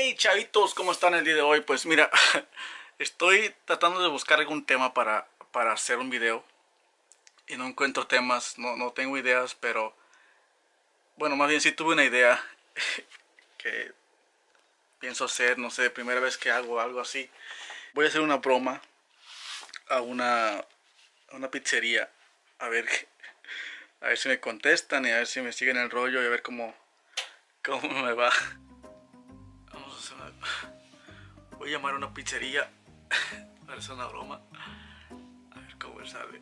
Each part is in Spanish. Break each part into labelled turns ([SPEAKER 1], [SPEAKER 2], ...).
[SPEAKER 1] Hey chavitos, ¿cómo están el día de hoy? Pues mira, estoy tratando de buscar algún tema para hacer un video y no encuentro temas, no tengo ideas, pero bueno, más bien sí tuve una idea que pienso hacer, no sé, primera vez que hago algo así. Voy a hacer una broma a una pizzería, a ver, a ver si me contestan y a ver si me siguen el rollo y a ver cómo me va. Vamos a hacer Voy a llamar a una pizzería para hacer una broma. A ver cómo sale.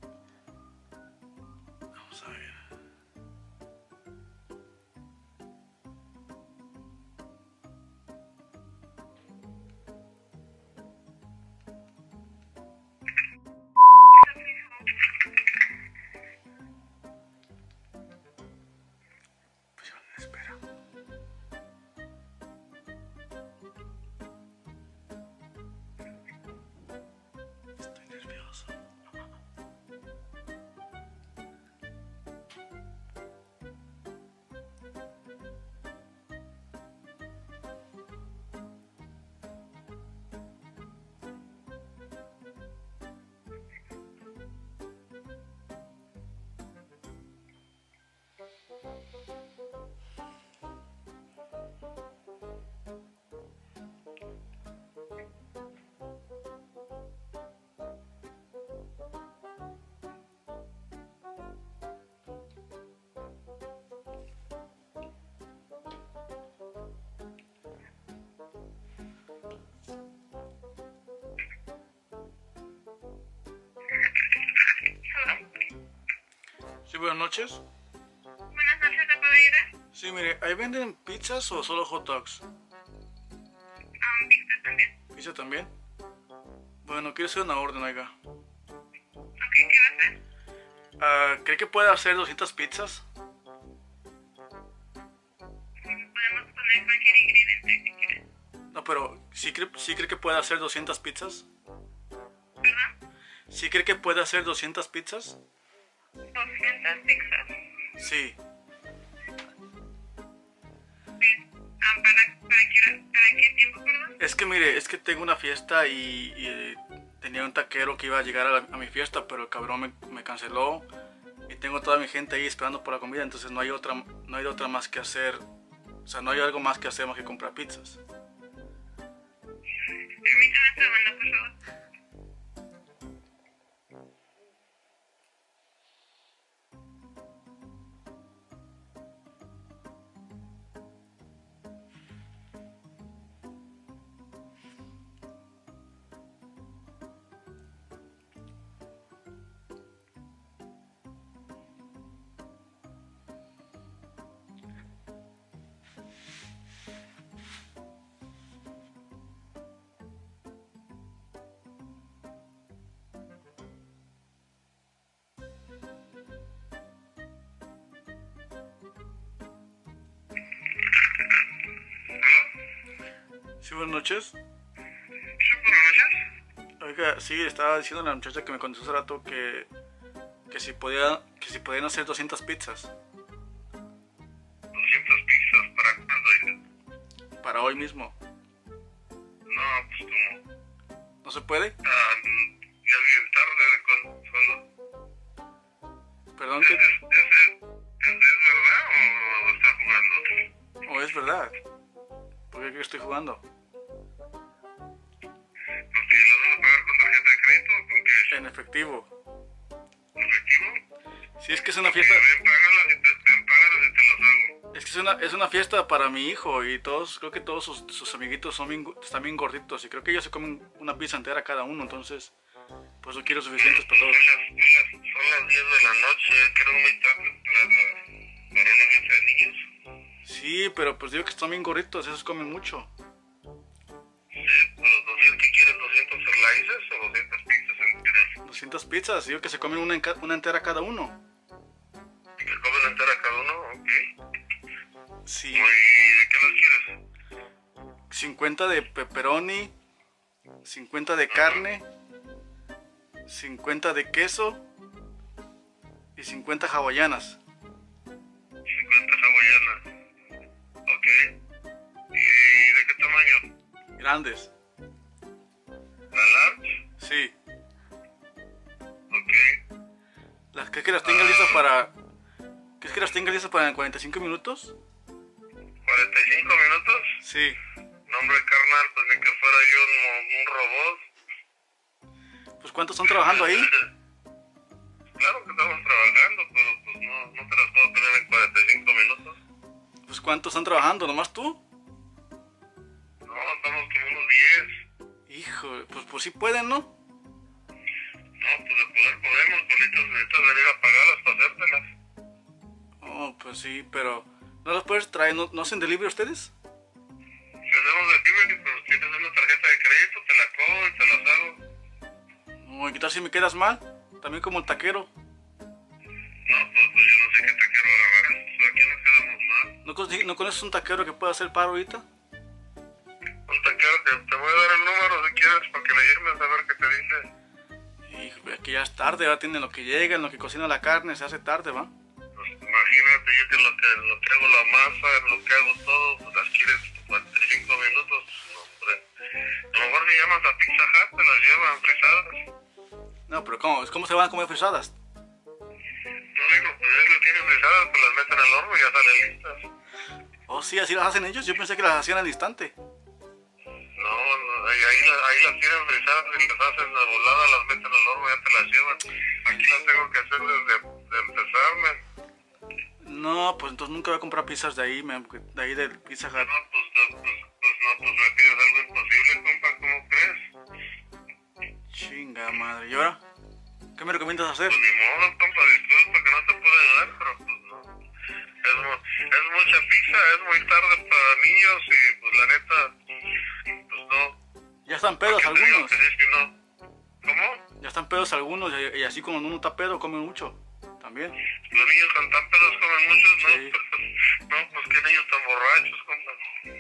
[SPEAKER 1] Vamos a ver. Pues espera. Estoy nervioso. Sí, buenas noches.
[SPEAKER 2] Buenas noches, ¿le puedo ayudar?
[SPEAKER 1] Sí, mire, ¿ahí venden pizzas o solo hot dogs?
[SPEAKER 2] Pizza también.
[SPEAKER 1] ¿Pizza también? Bueno, quiero hacer una orden, oiga.
[SPEAKER 2] Ok, ¿qué va a hacer?
[SPEAKER 1] ¿Cree que puede hacer 200 pizzas?
[SPEAKER 2] Podemos poner cualquier ingrediente que quieras.
[SPEAKER 1] No, pero ¿sí cree que puede hacer 200 pizzas?
[SPEAKER 2] ¿Perdón?
[SPEAKER 1] ¿Sí cree que puede hacer 200 pizzas?
[SPEAKER 2] 200 pizzas.
[SPEAKER 1] Sí.
[SPEAKER 2] ¿Para qué tiempo, perdón?
[SPEAKER 1] Es que mire, es que tengo una fiesta y tenía un taquero que iba a llegar a mi fiesta, pero el cabrón me canceló y tengo toda mi gente ahí esperando por la comida, entonces no hay otra más que hacer, o sea, no hay algo más que hacer más que comprar pizzas.
[SPEAKER 2] Permítame un segundo, por favor.
[SPEAKER 1] Sí, buenas noches.
[SPEAKER 2] Sí, buenas noches.
[SPEAKER 1] Oiga, sí, estaba diciendo a la muchacha que me contestó hace rato que si podían hacer 200 pizzas
[SPEAKER 2] 200 pizzas, ¿para cuándo, hija?
[SPEAKER 1] para hoy mismo.
[SPEAKER 2] No, pues tú no.
[SPEAKER 1] ¿No se puede?
[SPEAKER 2] Ya es bien tarde.
[SPEAKER 1] Perdón,
[SPEAKER 2] ¿Es verdad o está jugando?
[SPEAKER 1] ¿o es verdad? ¿Por qué cree que estoy jugando?
[SPEAKER 2] ¿Porque lo vas a pagar con tarjeta de crédito o con qué?
[SPEAKER 1] En efectivo.
[SPEAKER 2] ¿Efectivo?
[SPEAKER 1] Sí, es que es una fiesta.
[SPEAKER 2] Ven, págalas y te las hago.
[SPEAKER 1] Es que es una fiesta para mi hijo y creo que todos sus amiguitos están bien gorditos y creo que ellos se comen una pizza entera cada uno, entonces pues yo quiero suficientes para todos.
[SPEAKER 2] Son las 10 de la noche, creo muy tarde para una fiesta de niños.
[SPEAKER 1] Sí, pero pues digo que están bien gorditos, esos comen mucho.
[SPEAKER 2] Sí, los 200, ¿qué quieres? ¿200 slices o 200 pizzas enteras?
[SPEAKER 1] 200 pizzas, digo que se comen una entera cada uno.
[SPEAKER 2] ¿Que comen entera cada uno? Ok.
[SPEAKER 1] Sí.
[SPEAKER 2] ¿Y de qué las quieres?
[SPEAKER 1] 50 de pepperoni, 50 de carne, 50 de queso y 50 hawaianas.
[SPEAKER 2] 50 hawaianas. Ok. ¿Y de qué tamaño
[SPEAKER 1] Grandes.
[SPEAKER 2] ¿La large?
[SPEAKER 1] Sí.
[SPEAKER 2] Ok.
[SPEAKER 1] ¿Crees que las tenga listas para... ¿Crees que las tenga listas para en 45 minutos?
[SPEAKER 2] ¿45 minutos?
[SPEAKER 1] Sí.
[SPEAKER 2] No, hombre, carnal, pues ni que fuera yo un robot.
[SPEAKER 1] Pues ¿cuántos están trabajando ahí?
[SPEAKER 2] Claro que estamos trabajando, pero pues no te las puedo tener en 45 minutos.
[SPEAKER 1] Pues ¿cuántos están trabajando? ¿Nomás tú?
[SPEAKER 2] No, estamos como unos 10.
[SPEAKER 1] Hijo, pues sí pueden, ¿no?
[SPEAKER 2] No, pues de poder podemos, bonitos, necesitas venir a pagarlas para hacértelas.
[SPEAKER 1] Oh, pues sí, pero... ¿No las puedes traer? ¿No hacen delivery ustedes?
[SPEAKER 2] Si hacemos delivery, pero si tienes una tarjeta de crédito, te la cobro y te las hago.
[SPEAKER 1] No, ¿y qué tal si me quedas mal? También como el taquero.
[SPEAKER 2] No, pues yo no sé qué taquero agarrar. Aquí nos quedamos mal.
[SPEAKER 1] ¿No conoces un taquero que pueda hacer paro ahorita?
[SPEAKER 2] Un taquero que te voy a dar el número si quieres para que le llames a ver qué te dice.
[SPEAKER 1] Hijo, que ya es tarde, va, tienen lo que llega, en lo que cocina la carne, se hace tarde, va.
[SPEAKER 2] Pues imagínate, yo que lo que hago la masa, lo que hago todo, pues las quieres 45 minutos. No, hombre. A lo mejor si llamas a Pizza Hut, te las llevan frisadas.
[SPEAKER 1] No, pero ¿cómo se van a comer frisadas?
[SPEAKER 2] No digo, pues ellos las tienen frisadas, pues las meten al horno y ya salen listas.
[SPEAKER 1] Oh, sí, así las hacen ellos. Yo pensé que las hacían al instante.
[SPEAKER 2] No, ahí las tienen frisadas y las hacen de volada, las meten al horno y ya te las llevan. Aquí las tengo que hacer desde empezar, man.
[SPEAKER 1] No, pues entonces nunca voy a comprar pizzas de ahí, de ahí del Pizza Hut.
[SPEAKER 2] No, pues me pides algo imposible, compa, ¿cómo crees?
[SPEAKER 1] Chinga madre. ¿Y ahora? ¿Qué me recomiendas hacer?
[SPEAKER 2] Pues ni modo, compa, disculpa que no te puedo ayudar, pero pues no. Es mucha pizza, es muy tarde para niños y pues la neta, pues no.
[SPEAKER 1] Ya están pedos
[SPEAKER 2] ¿Qué te digo
[SPEAKER 1] algunos.
[SPEAKER 2] que sí, si no? ¿Cómo?
[SPEAKER 1] Ya están pedos algunos y así como uno está pedo, comen mucho. También.
[SPEAKER 2] Los niños con tan pedos comen muchos, ¿no?
[SPEAKER 1] Sí.
[SPEAKER 2] No, pues qué niños tan borrachos, compa.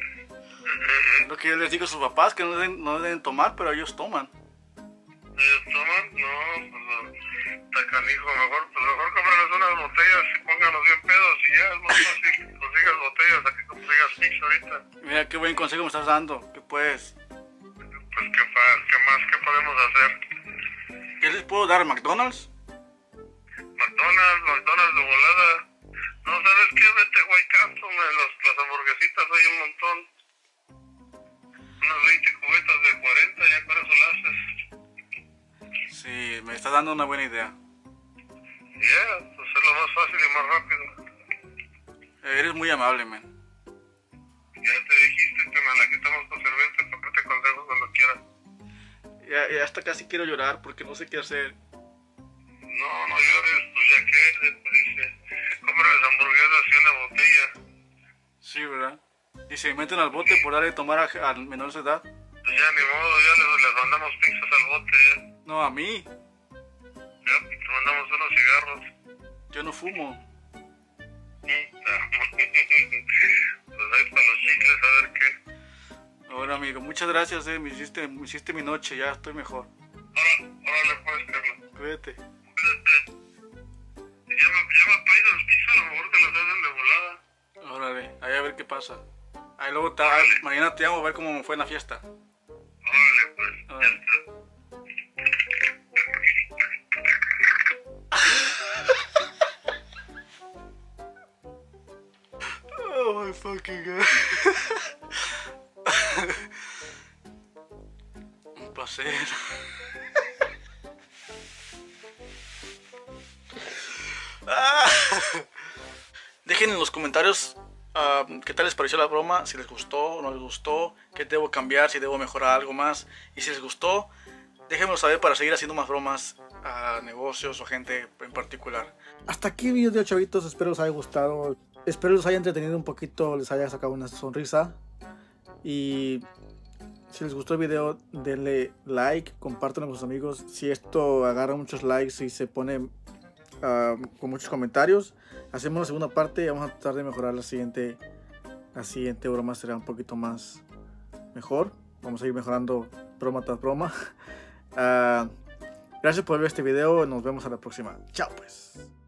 [SPEAKER 1] Lo que yo les digo a sus papás que no deben tomar, pero ellos toman.
[SPEAKER 2] ¿Ellos toman? No, pues está canijo, mejor cómprales unas botellas y pónganos bien pedos y ya es más fácil que consigas botellas a que consigas pizza ahorita.
[SPEAKER 1] Mira qué buen consejo me estás dando. Que pues,
[SPEAKER 2] Pues qué más, qué podemos hacer.
[SPEAKER 1] ¿qué les puedo dar? ¿McDonald's?
[SPEAKER 2] McDonald's de volada. No, ¿sabes qué? Vete White Castle, las hamburguesitas hay un montón. Unas 20 cubetas de 40, ya con eso las haces.
[SPEAKER 1] Sí, me estás dando una buena idea.
[SPEAKER 2] Pues es lo más fácil y más rápido.
[SPEAKER 1] Eres muy amable, man.
[SPEAKER 2] Ya te dijiste, carnal, aquí estamos para servirte, para que te consejos cuando quieras.
[SPEAKER 1] Ya hasta casi quiero llorar porque no sé qué hacer.
[SPEAKER 2] No llores, pues ya que, pues dice, compra las hamburguesas y una botella.
[SPEAKER 1] Sí, ¿verdad? Y se meten al bote por darle de tomar a menores de edad.
[SPEAKER 2] Pues ya ni modo, ya les mandamos pizzas al bote, ya.
[SPEAKER 1] No, a mí.
[SPEAKER 2] Ya, te mandamos unos cigarros.
[SPEAKER 1] Yo no fumo.
[SPEAKER 2] Pues ahí para los chicles, a ver qué.
[SPEAKER 1] Ahora, amigo, muchas gracias, me hiciste mi noche, ya estoy mejor.
[SPEAKER 2] Órale pues, Carlos.
[SPEAKER 1] Cuídate.
[SPEAKER 2] Cuídate. Llama para ir a las pizzas, a lo mejor te las hacen de volada.
[SPEAKER 1] Órale, ahí a ver qué pasa. Ahí luego mañana te llamo a ver cómo me fue en la fiesta.
[SPEAKER 2] Órale pues,
[SPEAKER 1] Órale.
[SPEAKER 2] ya está.
[SPEAKER 1] Oh my fucking god. Un placer. Dejen en los comentarios qué tal les pareció la broma, si les gustó o no les gustó, qué debo cambiar, si debo mejorar algo más. Y si les gustó, déjenmelo saber para seguir haciendo más bromas a negocios o gente en particular. Hasta aquí el video de chavitos, espero les haya gustado. Espero les haya entretenido un poquito, les haya sacado una sonrisa. Y si les gustó el video, denle like, compártanlo con sus amigos. Si esto agarra muchos likes y se pone con muchos comentarios, hacemos la segunda parte y vamos a tratar de mejorar la siguiente broma, será un poquito más mejor. Vamos a ir mejorando broma tras broma. Gracias por ver este video, nos vemos a la próxima. Chao pues.